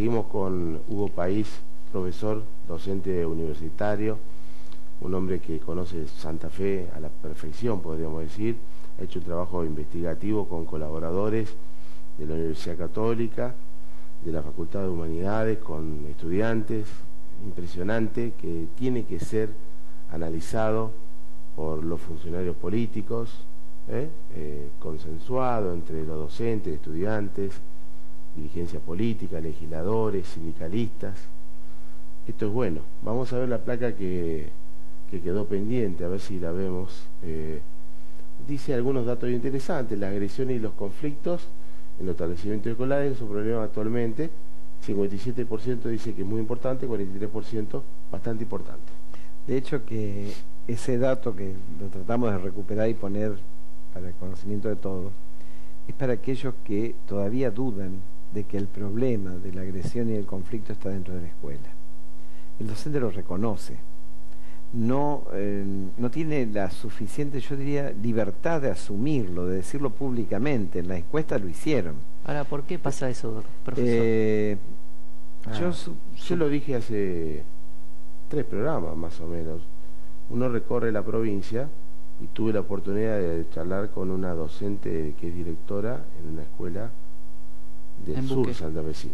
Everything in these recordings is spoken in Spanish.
Seguimos con Hugo País, profesor, docente universitario, un hombre que conoce Santa Fe a la perfección, podríamos decir. Ha hecho un trabajo investigativo con colaboradores de la Universidad Católica, de la Facultad de Humanidades, con estudiantes, impresionante, que tiene que ser analizado por los funcionarios políticos, consensuado entre los docentes, estudiantes, dirigencia política, legisladores, sindicalistas. Esto es bueno. Vamos a ver la placa que quedó pendiente, a ver si la vemos. Dice algunos datos interesantes: las agresiones y los conflictos en los establecimientos escolares son problemas actualmente. 57% dice que es muy importante, 43% bastante importante. De hecho, que ese dato que lo tratamos de recuperar y poner para el conocimiento de todos, es para aquellos que todavía dudan de que el problema de la agresión y el conflicto está dentro de la escuela. El docente lo reconoce. No tiene la suficiente, yo diría, libertad de asumirlo, de decirlo públicamente. En la encuesta lo hicieron. Ahora, ¿por qué pasa eso, profesor? Yo lo dije hace 3 programas más o menos. Uno recorre la provincia y tuve la oportunidad de charlar con una docente que es directora en una escuela del sur santafesino.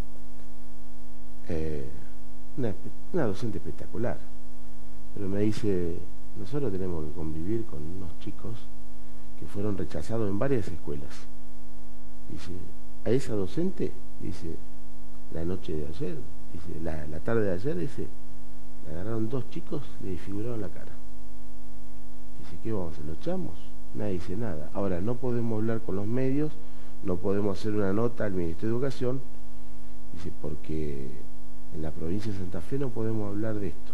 Una docente espectacular. Pero me dice, nosotros tenemos que convivir con unos chicos que fueron rechazados en varias escuelas. Dice, a esa docente, dice, la noche de ayer, dice, la tarde de ayer, dice, le agarraron 2 chicos y le desfiguraron la cara. Dice, ¿qué vamos a hacer? ¿Lo echamos? Nadie dice nada. Ahora, no podemos hablar con los medios, no podemos hacer una nota al Ministerio de Educación, dice, porque en la provincia de Santa Fe no podemos hablar de esto.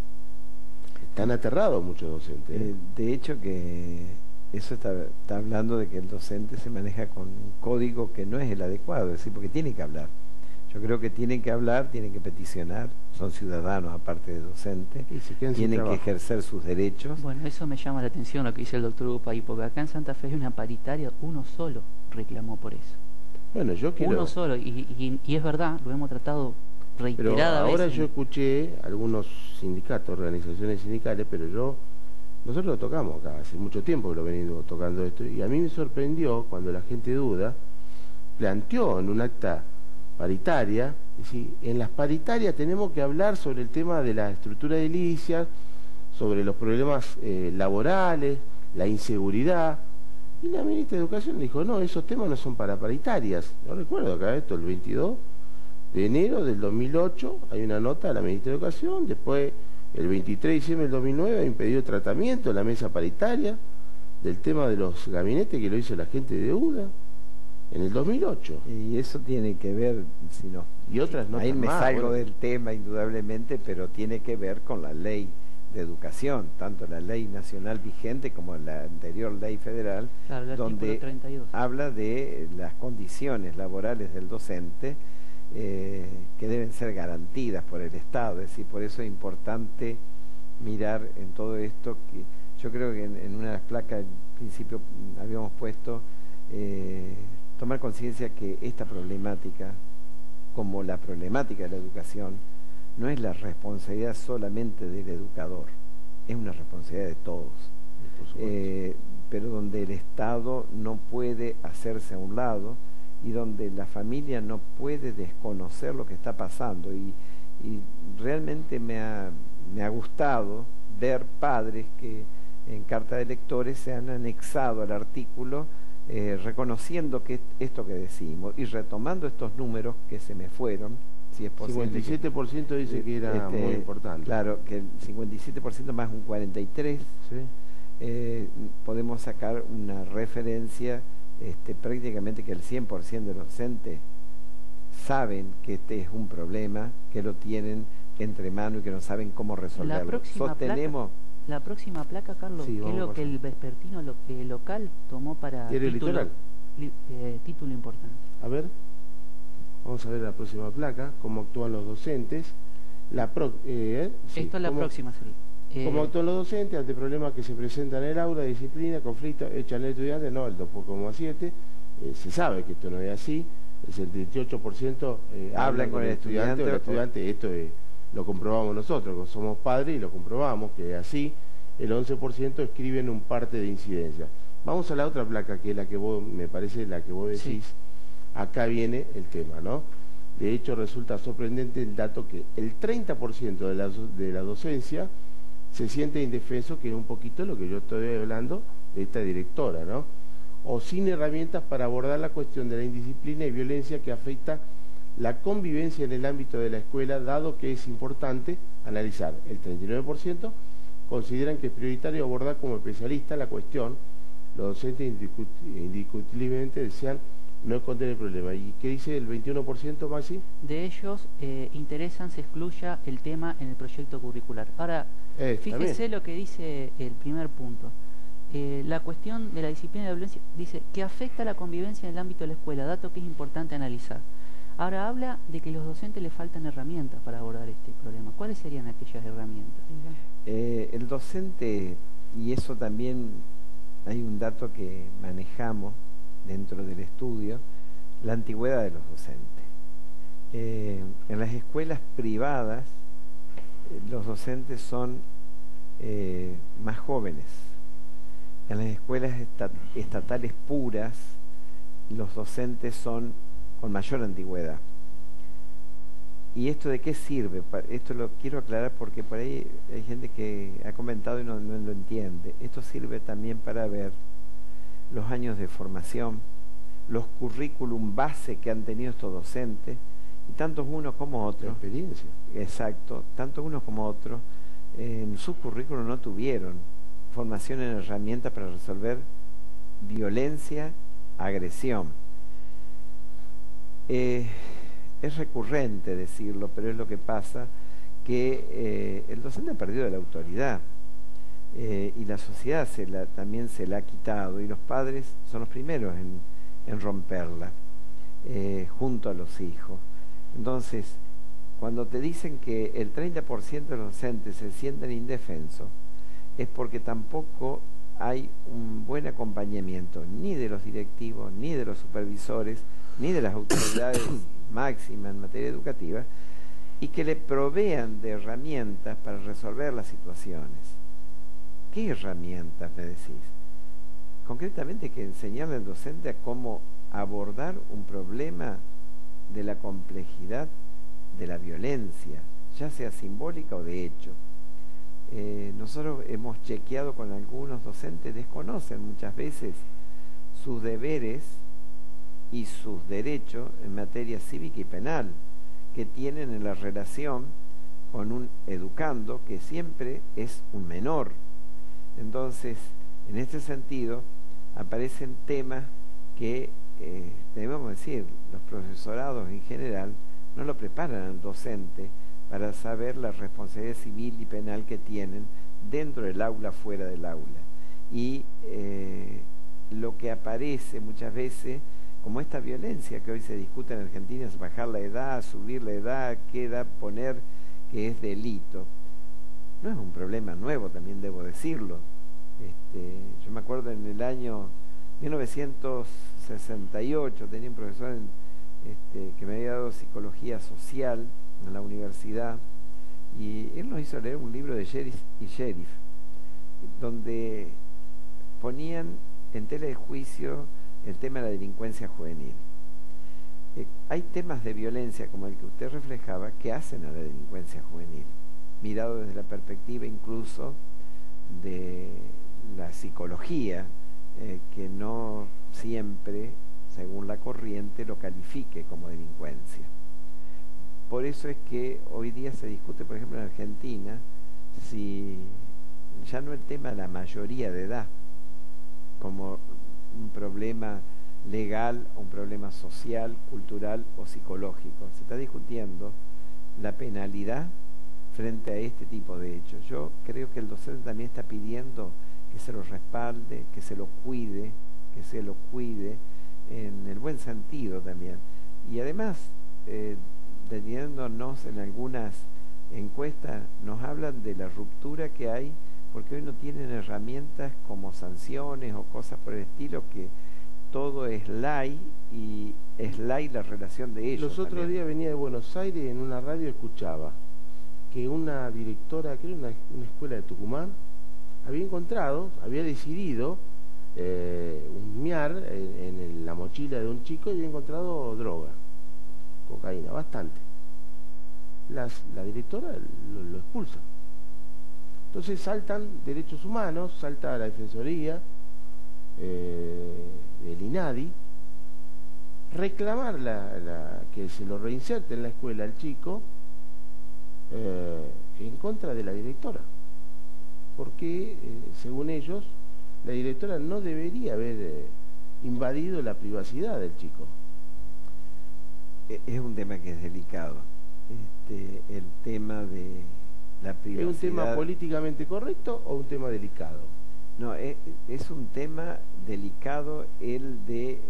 Están aterrados muchos docentes. De hecho, que eso está hablando de que el docente se maneja con un código que no es el adecuado, es decir, porque tiene que hablar. Yo creo que tienen que hablar, tienen que peticionar, son ciudadanos aparte de docentes, tienen que ejercer sus derechos. Bueno, eso me llama la atención lo que dice el doctor Upay, porque acá en Santa Fe hay una paritaria, uno solo reclamó por eso. Bueno, yo quiero... Uno solo, y es verdad, lo hemos tratado reiteradas Pero ahora veces. yo escuché algunos sindicatos, organizaciones sindicales, pero nosotros lo tocamos acá, hace mucho tiempo que lo venimos tocando esto, y a mí me sorprendió cuando la gente duda, planteó en un acta paritaria, es decir, en las paritarias tenemos que hablar sobre el tema de la estructura edilicia, sobre los problemas laborales, la inseguridad, y la ministra de Educación dijo, no, esos temas no son para paritarias. Yo recuerdo acá esto, el 22 de enero del 2008, hay una nota de la ministra de Educación, después el 23 de diciembre del 2009 hay un pedido de tratamiento en la mesa paritaria del tema de los gabinetes que lo hizo la gente de UDA en el 2008. Y eso tiene que ver, si no, y otras notas ahí me más, salgo del tema indudablemente, pero tiene que ver con la ley de educación, tanto la ley nacional vigente como la anterior ley federal, claro, donde 32. Habla de las condiciones laborales del docente que deben ser garantidas por el Estado. Es decir, por eso es importante mirar en todo esto, que yo creo que en una de las placas al principio habíamos puesto tomar conciencia que esta problemática, como la problemática de la educación, no es la responsabilidad solamente del educador, es una responsabilidad de todos, pero donde el Estado no puede hacerse a un lado y donde la familia no puede desconocer lo que está pasando, y realmente me ha gustado ver padres que en carta de lectores se han anexado al artículo reconociendo que esto que decimos y retomando estos números que se me fueron, si es posible. 57% dice que era muy importante. Claro, que el 57% más un 43%, ¿sí? Podemos sacar una referencia prácticamente que el 100% de los docentes saben que este es un problema, que lo tienen entre manos y que no saben cómo resolverlo. La próxima placa, Carlos, sí, es lo que el vespertino local tomó para título importante. A ver, vamos a ver la próxima placa, cómo actúan los docentes. Esto es la próxima serie. ¿Cómo actúan los docentes ante problemas que se presentan en el aula, disciplina, conflicto, echan al estudiante? No, el 2,7. Se sabe que esto no es así. el 78% hablan con el estudiante o el estudiante. Esto lo comprobamos nosotros, que somos padres, y lo comprobamos que así. El 11% escriben un parte de incidencia. Vamos a la otra placa, que es la que vos, me parece la que vos decís. Sí. Acá viene el tema, ¿no? De hecho, resulta sorprendente el dato que el 30% de la docencia se siente indefenso, que es un poquito lo que yo estoy hablando de esta directora, ¿no? O sin herramientas para abordar la cuestión de la indisciplina y violencia que afecta la convivencia en el ámbito de la escuela, dado que es importante analizar. El 39% consideran que es prioritario abordar como especialista la cuestión. Los docentes indiscutiblemente desean no esconder el problema. ¿Y qué dice el 21%, Maxi? De ellos interesan se excluya el tema en el proyecto curricular. Ahora, fíjese también lo que dice el primer punto. La cuestión de la disciplina y la violencia dice que afecta la convivencia en el ámbito de la escuela, dato que es importante analizar. Ahora habla de que a los docentes les faltan herramientas para abordar este problema. ¿Cuáles serían aquellas herramientas? El docente, y eso también hay un dato que manejamos dentro del estudio, la antigüedad de los docentes. En las escuelas privadas, los docentes son más jóvenes. En las escuelas estatales puras, los docentes son con mayor antigüedad. ¿Y esto de qué sirve? Esto lo quiero aclarar porque por ahí hay gente que ha comentado y no lo entiende. Esto sirve también para ver los años de formación, los currículum base que han tenido estos docentes, y tantos unos como otros. La experiencia. Exacto, tanto unos como otros en su currículum no tuvieron formación en herramientas para resolver violencia, agresión. Es recurrente decirlo, pero es lo que pasa, que el docente ha perdido la autoridad y la sociedad también se la ha quitado, y los padres son los primeros en romperla junto a los hijos. Entonces, cuando te dicen que el 30% de los docentes se sienten indefensos, es porque tampoco hay un buen acompañamiento ni de los directivos, ni de los supervisores, ni de las autoridades máximas en materia educativa, y que le provean de herramientas para resolver las situaciones. ¿Qué herramientas me decís? Concretamente, que enseñarle al docente a cómo abordar un problema de la complejidad de la violencia, ya sea simbólica o de hecho. Nosotros hemos chequeado con algunos docentes, desconocen muchas veces sus deberes y sus derechos en materia cívica y penal que tienen en la relación con un educando que siempre es un menor. Entonces, en este sentido, aparecen temas que, debemos decir, los profesorados en general no lo preparan al docente para saber la responsabilidad civil y penal que tienen dentro del aula, fuera del aula. Y lo que aparece muchas veces, como esta violencia que hoy se discute en Argentina, es bajar la edad, subir la edad, qué edad poner, que es delito. No es un problema nuevo, también debo decirlo. Yo me acuerdo en el año 1968, tenía un profesor que me había dado psicología social en la universidad, y él nos hizo leer un libro de Sheriff y Sheriff, donde ponían en tela de juicio el tema de la delincuencia juvenil. Hay temas de violencia como el que usted reflejaba que hacen a la delincuencia juvenil, mirado desde la perspectiva incluso de la psicología, que no siempre, según la corriente, lo califique como delincuencia. Por eso es que hoy día se discute, por ejemplo, en Argentina, si ya no el tema de la mayoría de edad como un problema legal, un problema social, cultural o psicológico. Se está discutiendo la penalidad frente a este tipo de hechos. Yo creo que el docente también está pidiendo que se lo respalde, que se lo cuide en el buen sentido también. Y además, deteniéndonos en algunas encuestas, nos hablan de la ruptura que hay, porque hoy no tienen herramientas como sanciones o cosas por el estilo que todo es lay y es lay la relación de ellos. Los otros días venía de Buenos Aires y en una radio escuchaba que una directora, creo una escuela de Tucumán, había decidido husmear en la mochila de un chico y había encontrado droga, cocaína, bastante. La directora lo expulsa. Entonces saltan derechos humanos, salta la Defensoría del INADI, reclamar que se lo reinserte en la escuela al chico en contra de la directora, porque según ellos la directora no debería haber invadido la privacidad del chico. Es un tema que es delicado, el tema de la privacidad. ¿Es un tema políticamente correcto o un tema delicado? No, es un tema delicado el de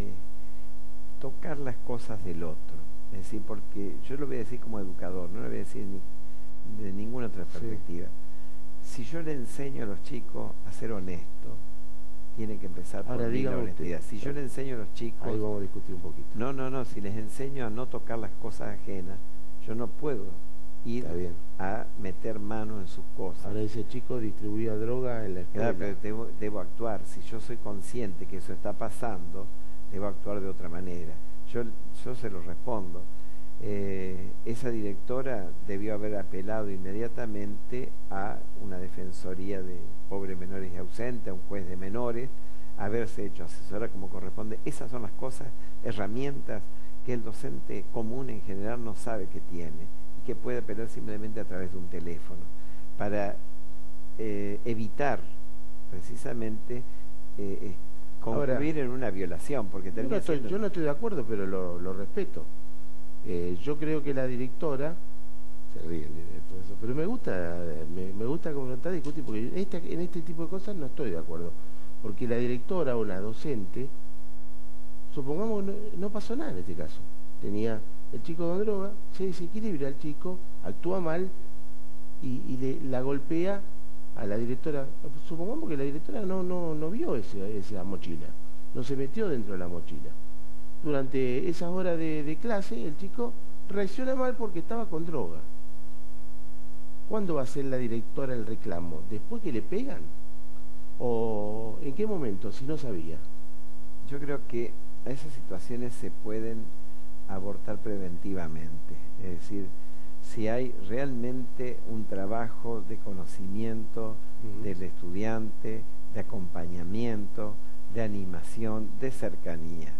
tocar las cosas del otro. Es decir, porque yo lo voy a decir como educador, no lo voy a decir de ninguna otra perspectiva. Sí. Si yo le enseño a los chicos a ser honestos, tiene que empezar por la honestidad. Si yo le enseño a los chicos... Ahí vamos a discutir un poquito. No, si les enseño a no tocar las cosas ajenas, yo no puedo ir a meter mano en sus cosas. Ahora ese chico distribuía droga en la escuela. Claro, pero debo actuar. Si yo soy consciente que eso está pasando, debo actuar de otra manera. Yo se lo respondo. Esa directora debió haber apelado inmediatamente a una defensoría de pobres menores y ausentes, a un juez de menores, haberse hecho asesora como corresponde. Esas son las cosas, herramientas que el docente común en general no sabe que tiene y que puede apelar simplemente a través de un teléfono para evitar precisamente concluir en una violación, porque yo no estoy de acuerdo, pero lo respeto. Yo creo que la directora, se ríe el director, eso, pero me gusta confrontar, discutir, porque en este tipo de cosas no estoy de acuerdo, porque la directora o la docente, supongamos no pasó nada en este caso, tenía el chico con droga, se desequilibra el chico, actúa mal y la golpea a la directora. Supongamos que la directora no vio esa mochila, no se metió dentro de la mochila. Durante esas horas de clase el chico reacciona mal porque estaba con droga. ¿Cuándo va a hacer la directora el reclamo? ¿Después que le pegan? ¿O en qué momento, si no sabía? Yo creo que a esas situaciones se pueden abortar preventivamente. Es decir, si hay realmente un trabajo de conocimiento del estudiante, de acompañamiento, de animación, de cercanía.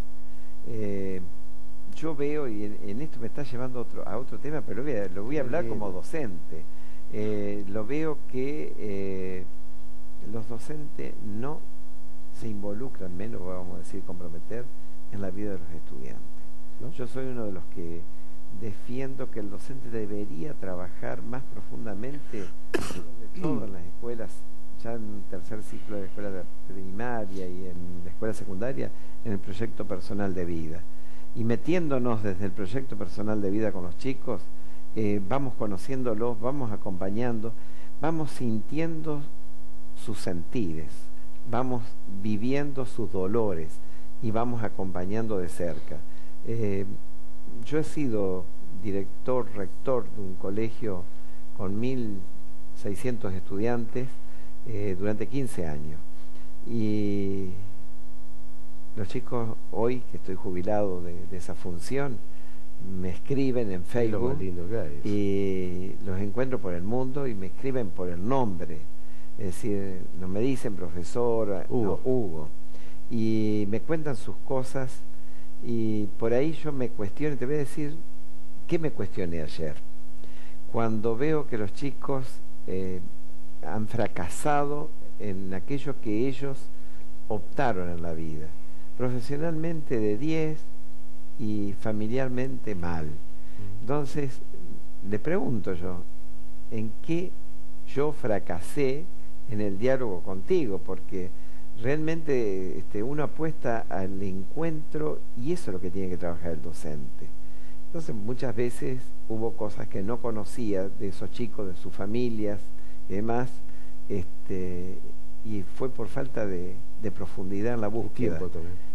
Yo veo, y en esto me está llevando a otro tema, pero lo voy a hablar como docente. Lo veo que los docentes no se involucran, menos vamos a decir comprometer, en la vida de los estudiantes. ¿No? Yo soy uno de los que defiendo que el docente debería trabajar más profundamente, sobre todo en las escuelas, ya en el tercer ciclo de escuela primaria y en la escuela secundaria, en el proyecto personal de vida. Y metiéndonos desde el proyecto personal de vida con los chicos, vamos conociéndolos, vamos acompañando, vamos sintiendo sus sentires, vamos viviendo sus dolores y vamos acompañando de cerca. Yo he sido director, rector de un colegio con 1.600 estudiantes durante 15 años. Y los chicos hoy, que estoy jubilado de esa función, me escriben en Facebook, lo más lindo que hay, y los encuentro por el mundo y me escriben por el nombre. Es decir, no me dicen profesor, Hugo. Y me cuentan sus cosas y por ahí yo me cuestiono, y te voy a decir qué me cuestioné ayer. Cuando veo que los chicos han fracasado en aquello que ellos optaron en la vida, profesionalmente de 10 y familiarmente mal. Entonces, le pregunto yo, ¿en qué yo fracasé en el diálogo contigo? Porque realmente uno apuesta al encuentro y eso es lo que tiene que trabajar el docente. Entonces, muchas veces hubo cosas que no conocía de esos chicos, de sus familias y demás, y fue por falta de profundidad en la búsqueda.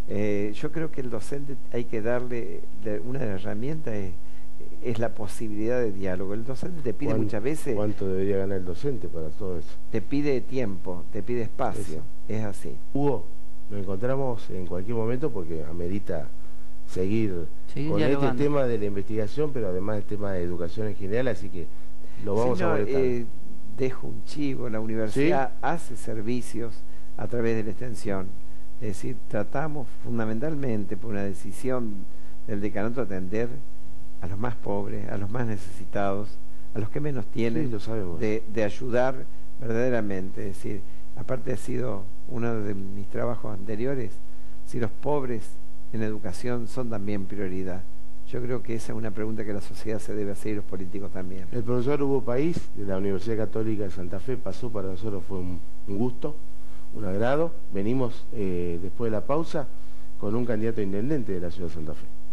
Yo creo que el docente hay que darle, una de las herramientas es la posibilidad de diálogo. El docente te pide muchas veces... ¿Cuánto debería ganar el docente para todo eso? Te pide tiempo, te pide espacio, es así. Hugo, nos encontramos en cualquier momento porque amerita seguir con dialogando. Este tema de la investigación, pero además el tema de educación en general, así que lo vamos a molestar. Dejo un chivo, la universidad hace servicios a través de la extensión. Es decir, tratamos fundamentalmente por una decisión del decanato atender a los más pobres, a los más necesitados, a los que menos tienen, lo sabemos. De ayudar verdaderamente. Es decir, aparte ha sido uno de mis trabajos anteriores, si los pobres en educación son también prioridad. Yo creo que esa es una pregunta que la sociedad se debe hacer y los políticos también. El profesor Hugo País, de la Universidad Católica de Santa Fe, pasó, para nosotros fue un gusto, un agrado. Venimos después de la pausa con un candidato a intendente de la ciudad de Santa Fe.